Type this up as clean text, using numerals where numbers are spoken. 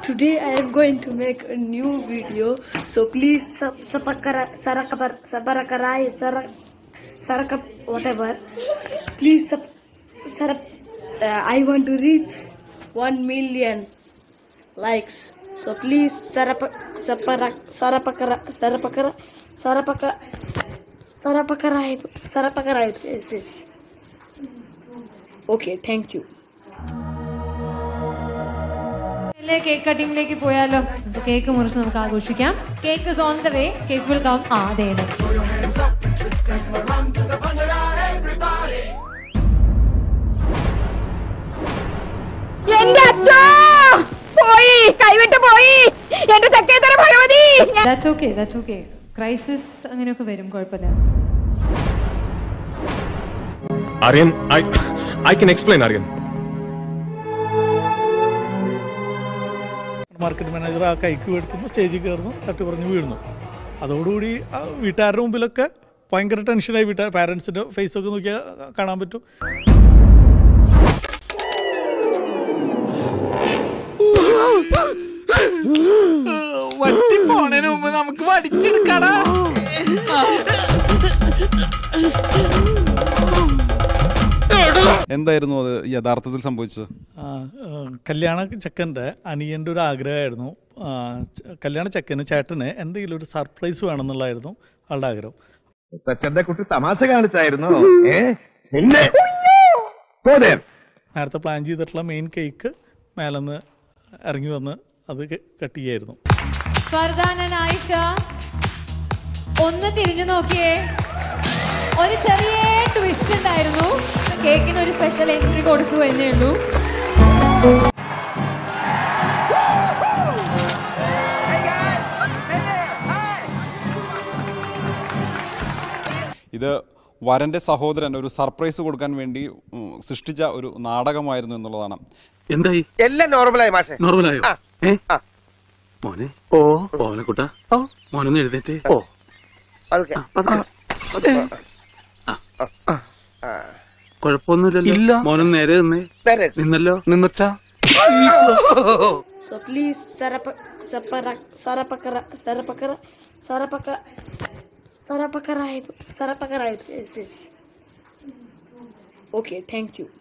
Today I am going to make a new video, so please whatever. Please I want to reach 1 million likes. So please Okay, thank you. Cake cutting like poyalo. The cake is Cake is on the way. Cake will come. There. Throw your hands up, twist them around to the bhangra, everybody. That's okay. That's okay. Crisis. Aryan, I can explain, Aryan. Market manager ആ കൈക്ക് എടുക്കുന്നു, സ്റ്റേജിൽ കയറുന്നു, തട്ടി പറഞ്ഞ് വീഴുന്നു. അതോടുകൂടി വീട്ടുകാരുടെ മുമ്പിലൊക്കെ ഭയങ്കര ടെൻഷനായി. പാരൻസിൻ്റെ ഫേസൊക്കെ നോക്കിയാൽ കാണാൻ പറ്റും. വണ്ടി പോണതിന് മുമ്പ് നമുക്ക് വടിച്ചെടുക്കടാ. എന്തായിരുന്നു അത് യഥാർത്ഥത്തിൽ സംഭവിച്ചത്? കല്യാണ ചെക്കൻ്റെ അനിയൻ്റെ ഒരു ആഗ്രഹമായിരുന്നു. കല്യാണ ചെക്കന് ചേട്ടന് എന്തെങ്കിലും ഒരു സർപ്രൈസ് വേണമെന്നുള്ളതായിരുന്നു ആളുടെ ആഗ്രഹം. കുട്ടി തമാശ കാണിച്ചായിരുന്നു. നേരത്തെ പ്ലാൻ ചെയ്തിട്ടുള്ള മെയിൻ കേക്ക് മേലെന്ന് ഇറങ്ങി വന്ന് അത് കട്ട് ചെയ്യായിരുന്നു. ഒന്ന് തിരിഞ്ഞു നോക്കിയേ, ഒരു ചെറിയ ട്വിസ്റ്റ് ഉണ്ടായിരുന്നു. കേക്കിന് ഒരു സ്പെഷ്യൽ എൻട്രി കൊടുത്തു എന്നേ ഉള്ളൂ. ഇത് വരന്റെ സഹോദരൻ ഒരു സർപ്രൈസ് കൊടുക്കാൻ വേണ്ടി സൃഷ്ടിച്ച ഒരു നാടകമായിരുന്നു എന്നുള്ളതാണ്. എന്തായി? എല്ലാം നോർമലായി മാഷേ. നോർമലായോ? മോനെ ഓലക്കുട്ട മോനൊന്ന് എഴുന്നേറ്റേ. കുഴപ്പമൊന്നുമില്ലല്ലോ. മോനൊന്ന് നേരെ നിന്നല്ലോ. നിന്നച്ചാ. So please Okay, thank you.